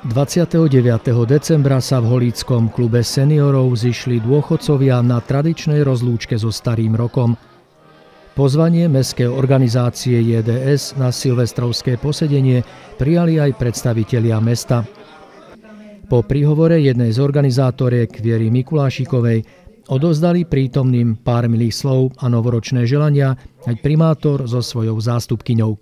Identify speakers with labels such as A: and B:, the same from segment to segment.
A: 29. decembra sa v holíckom klube seniorov zišli dôchodcovia na tradičnej rozlúčke so starým rokom. Pozvanie mestskej organizácie JDS na silvestrovské posedenie prijali aj predstavitelia mesta. Po príhovore jednej z organizátoriek Viery Mikulášikovej odovzdali prítomným pár milých slov a novoročné želania aj primátor so svojou zástupkyňou.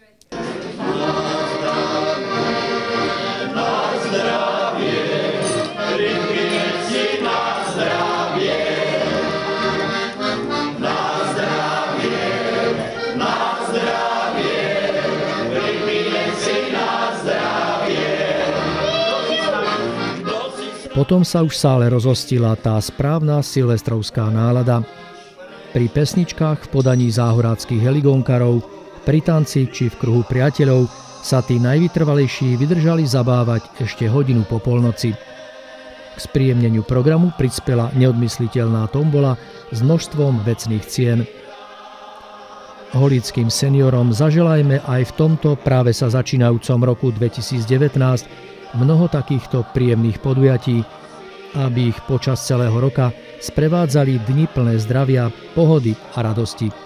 A: Potom sa už v sále rozhostila tá správna silvestrovská nálada. Pri pesničkách v podaní záhoráckych heligónkarov, pri tanci či v kruhu priateľov sa tí najvytrvalejší vydržali zabávať ešte hodinu po polnoci. K spríjemneniu programu prispela neodmysliteľná tombola s množstvom vecných cien. Holíckym seniorom zaželajme aj v tomto práve sa začínajúcom roku 2019 mnoho takýchto príjemných podujatí, aby ich počas celého roka sprevádzali dni plné zdravia, pohody a radosti.